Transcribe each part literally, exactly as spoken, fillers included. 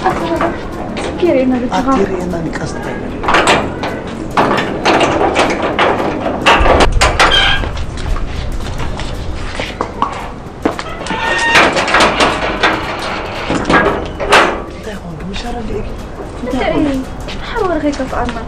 كيرينا بتغا كيرينا نكست انت هون مش عارف ليه انت ايه حاول غير كفانا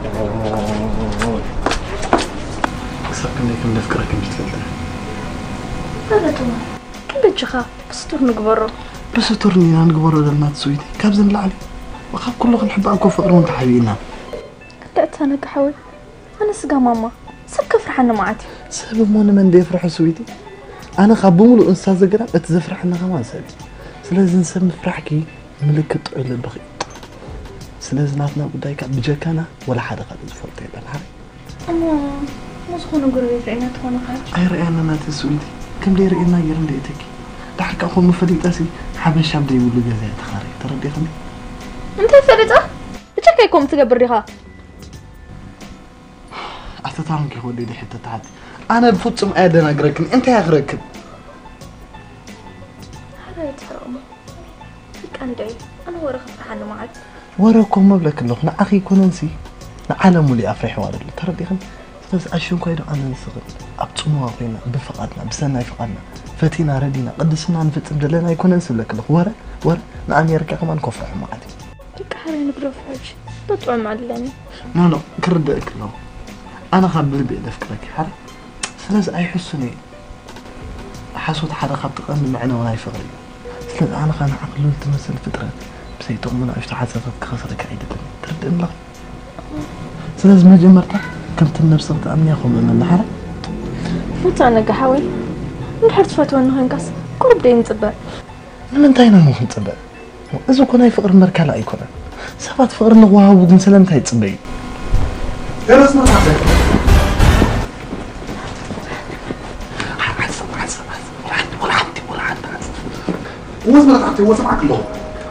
ساكن لكم نفكرك انت تفلتر هذا تمام كم بتشخا بس تور نقبره بس تورني انا نقبره للنات سويدي كابزن العلي وخاف كله نحب انكم فقرون تحبينا انت انا كحوي انا سقا ماما سبك فرحنا معاتي سبب مو انا من دي فرح سويدي انا خابوملو انسا زغرا اتزفرحنا كمان سبب سلازم نسمي فرحكي ملكت طعيل البخي سلازم ناتنا بدايك بجكانا ولا حدا قد زفرت يبل حري اما مسخون قريت رأينا تكون خير اي رأينا ناتي سويدي كم لي رأينا يرن ديتك دحك اخو مفليت اسي حبش عبدي يقول لي جزاء تخاري تردي خمي انت فريطة بتشكيكم تقبريها أتتعلم كيف ودي دي حتى تعدي أنا بفوتهم آدم أقرأكني أنت يا أقرأكني هذا يتحرم فيك أنا دعي أنا ورا خفح عنه معك وراكم مبلك اللوخ نا أخي كون نسي نا عالم ولي أفرح وارد ترى دي خم بس أشون كايدو أنا نصغر أبتسموا أخينا بفقدنا بسنا فقدنا فتينا ردينا قدسنا نفتم دلنا يكون نسي لك اللوخ ورا ورا نعني يركع كمان كفح معدي فيك حرين بروف حاج تطعم معلمي نو نو كردك لو أنا خبر بيد فكرك حر سلاز أي حسني حسود حدا خط قن معنا وهاي فغري سلاز أنا خان عقلون تمثل فترة بس يتؤمن عشت حسبك خسرك عيدة ترد الله سلاز ما جمرتك كنت النفس تأمني أخو من النحر فوت أنا كحاوي نحرت فتوى إنه هنقص كل بدي نتبع من انتهينا مو نتبع إذا كنا يفقر مركلة يكون سبات فقر نغوها ودن سلام تاي تبعي جلس ما تعرف حسب حسب حسب ولا عندي ولا عندي وز ما تعرف وز معك اللغة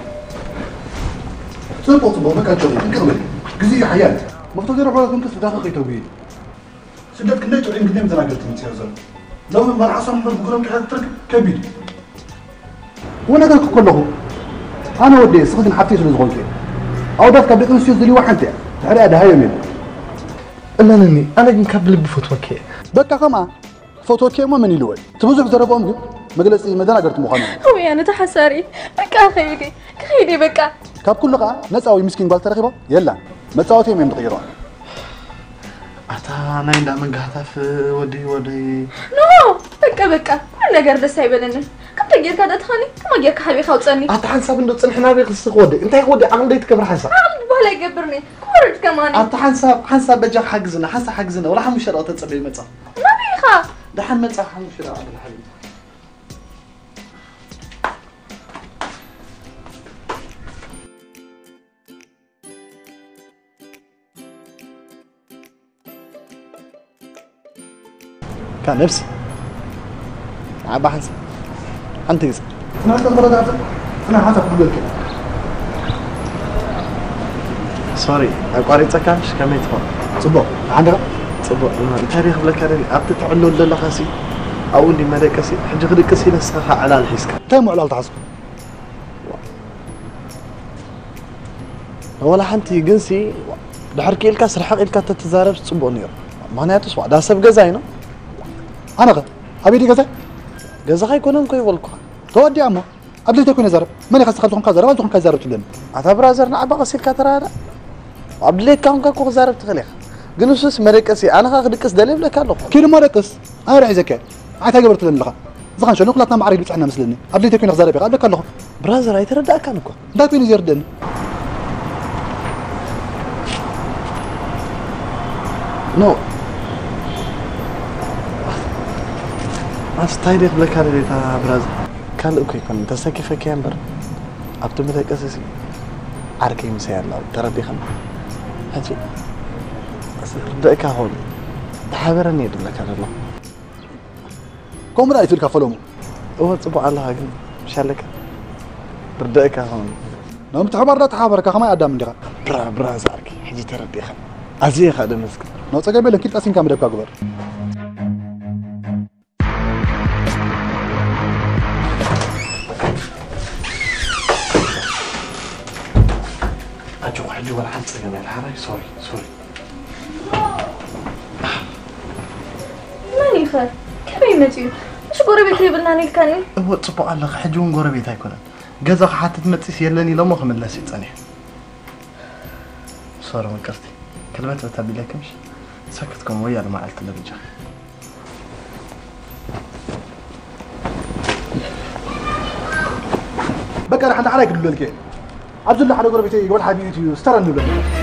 سبب طبعا ما كان شغل انكرمل جزية حياة مفتوح يروح ولا تنكس داخل خيطة بيه سدد كنا تقولين قدام ذا قلت متيازل لو ما العصا من بقولهم كذا ترك كبير وانا قلت كله انا ودي سخدن حتى يسلز غولتي او دافك بدك نسيو زلي واحد تعالى هذا هاي يمين الا نني انا نكبل بفوتوكي بقى كما فوتوكي ما من يلوي تبوزك زربهم مجلس مدن قرت مخنا هو انا تحساري بقى خيدي خيدي بقى كاب كل قا نصاوي مسكين قال ترخيبه يلا مصاوتي مين تغيروا اتا انا عند من قاعده في ودي ودي نو بقى بقى انا قرد سايبلن كم تغير كذا تخاني كم غير كحبي خوصني اتا حساب انه صنحنا بيخص ودي انت ودي عم ديت كبر حساب بلا يقبرني كورد كمان انت حساب حساب بجا حجزنا حساب حجزنا ولا حمش شرطه تصبي مصا ما بيخا دحن مصا حمش شرطه الحبيب كان نفسي عبا حسب انت يس انا تمرد انا حسب كل كده سوري اقاريتك كانش كميت هون صبو عندك صبو التاريخ بلا كاري ابت تعلو لله خاسي او اللي ملكسي حج غدكسي لسخه على الحسك تم على التعصب ولا حنتي جنسي دحركي الكا سرحق الكا تتزارب صبو نير معناته سوا دا سب غزاينو انا غ ابيدي غزا غزا يكونن كوي ولكو تودي امو قبل تكون زرب ماني خاص خلتكم كزرب وانتم كزربت لنا عتا برازرنا عبا غسيل كاترا عبليت كان كاكو زربت خليخ جنوسس مريكسي انا خا خدكس دليل لك الله كيلو مريكس انا راعي زكاه عتا قبرت لنا زغان شنو خلطنا مع رجل بصحنا مسلني قبل تكون زرب قال لك الله برازر اي تردا كانكو داكين يردن نو استايدك بلا كاري تا برازر كان اوكي كان تسكي كامبر ابتو متقسسي عركي مسير لا تردي خم هاتي دقيقة هون تحابرني يدلك على الله كم رأيت الكفلوم هو تصبح الله هاجن مشالك بردقيقة هون نوم تحبر تحابرك كما أدم لك برا برا زاركي حجي تردي خم أزيه خادم مسك نو تسجل بلن كيت أسين كاميرا كأكبر حلي ولا حد سجن الحراي سوري سوري ماني خير كمي متيو مش قربي يبلنا نيلكاني هو تصبوا الله حجون قربي هيكون جزا حتى تمتس يلني لما خمن لا سيتاني صار من كرتي كلمات بتابي لكمش سكتكم ويا ما قلت له بيجا بقى رح عليك دلوقتي عبد الله على قربتي قبل حبيبتي استرى